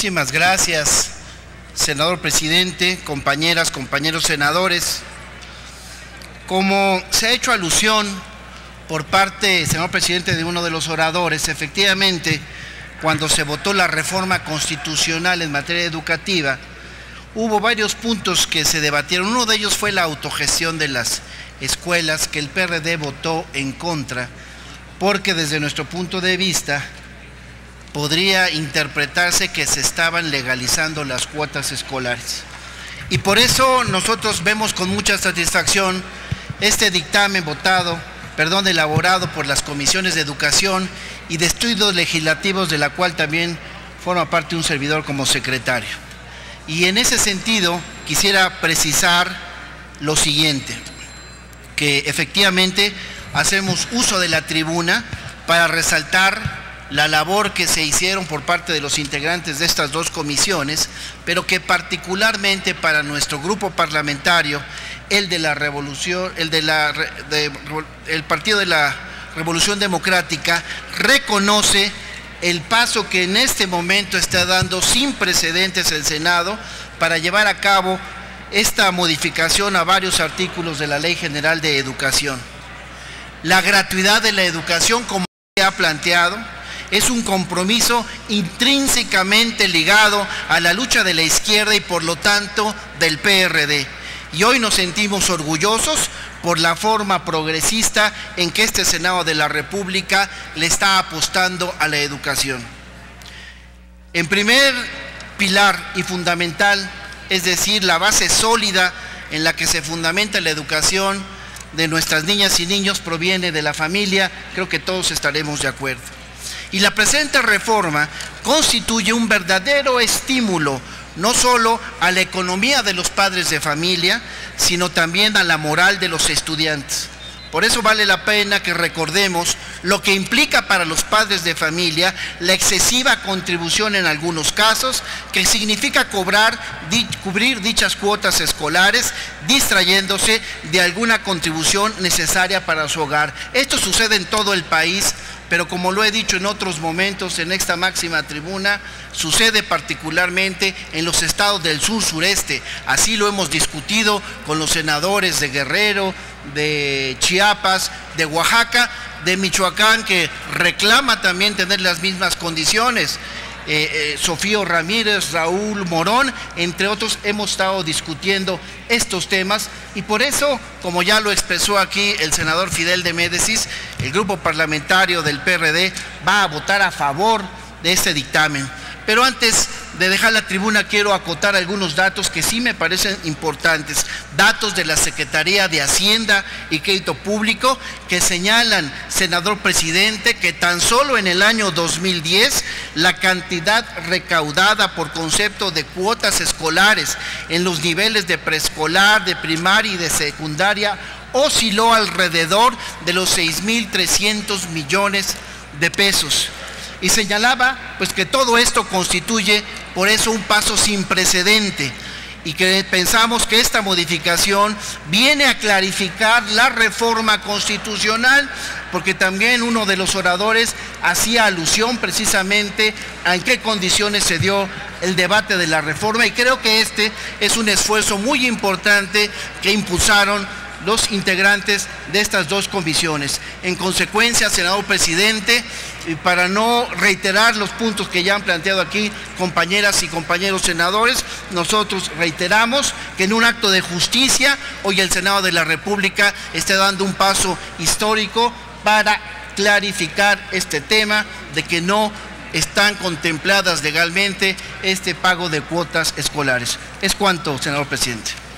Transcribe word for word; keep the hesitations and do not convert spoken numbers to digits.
Muchísimas gracias, senador presidente, compañeras, compañeros senadores. Como se ha hecho alusión por parte, senador presidente, de uno de los oradores, efectivamente, cuando se votó la reforma constitucional en materia educativa, hubo varios puntos que se debatieron. Uno de ellos fue la autogestión de las escuelas, que el P R D votó en contra, porque desde nuestro punto de vista podría interpretarse que se estaban legalizando las cuotas escolares. Y por eso nosotros vemos con mucha satisfacción este dictamen votado, perdón, elaborado por las comisiones de educación y de estudios legislativos, de la cual también forma parte un servidor como secretario. Y en ese sentido quisiera precisar lo siguiente, que efectivamente hacemos uso de la tribuna para resaltar la labor que se hicieron por parte de los integrantes de estas dos comisiones, pero que particularmente para nuestro grupo parlamentario, el de la Revolución, el de la de, el Partido de la Revolución Democrática, reconoce el paso que en este momento está dando sin precedentes el Senado para llevar a cabo esta modificación a varios artículos de la Ley General de Educación. La gratuidad de la educación, como se ha planteado, es un compromiso intrínsecamente ligado a la lucha de la izquierda y por lo tanto del P R D. Y hoy nos sentimos orgullosos por la forma progresista en que este Senado de la República le está apostando a la educación. En primer pilar y fundamental, es decir, la base sólida en la que se fundamenta la educación de nuestras niñas y niños proviene de la familia. Creo que todos estaremos de acuerdo. Y la presente reforma constituye un verdadero estímulo, no solo a la economía de los padres de familia, sino también a la moral de los estudiantes. Por eso vale la pena que recordemos lo que implica para los padres de familia la excesiva contribución en algunos casos, que significa cobrar, di, cubrir dichas cuotas escolares, distrayéndose de alguna contribución necesaria para su hogar. Esto sucede en todo el país, pero como lo he dicho en otros momentos en esta máxima tribuna, sucede particularmente en los estados del sur-sureste. Así lo hemos discutido con los senadores de Guerrero, de Chiapas, de Oaxaca, de Michoacán, que reclama también tener las mismas condiciones. Eh, eh, Sofío Ramírez, Raúl Morón, entre otros, hemos estado discutiendo estos temas, y por eso, como ya lo expresó aquí el senador Fidel de Médicis, el grupo parlamentario del P R D va a votar a favor de este dictamen. Pero antes de dejar la tribuna, quiero acotar algunos datos que sí me parecen importantes, datos de la Secretaría de Hacienda y Crédito Público, que señalan, senador presidente, que tan solo en el año dos mil diez la cantidad recaudada por concepto de cuotas escolares en los niveles de preescolar, de primaria y de secundaria osciló alrededor de los seis mil trescientos millones de pesos. Y señalaba pues que todo esto constituye por eso un paso sin precedente, y que pensamos que esta modificación viene a clarificar la reforma constitucional, porque también uno de los oradores hacía alusión precisamente a en qué condiciones se dio el debate de la reforma, y creo que este es un esfuerzo muy importante que impulsaron los integrantes de estas dos comisiones. En consecuencia, senador presidente, y para no reiterar los puntos que ya han planteado aquí compañeras y compañeros senadores, nosotros reiteramos que en un acto de justicia, hoy el Senado de la República está dando un paso histórico para clarificar este tema de que no están contempladas legalmente este pago de cuotas escolares. Es cuanto, senador presidente.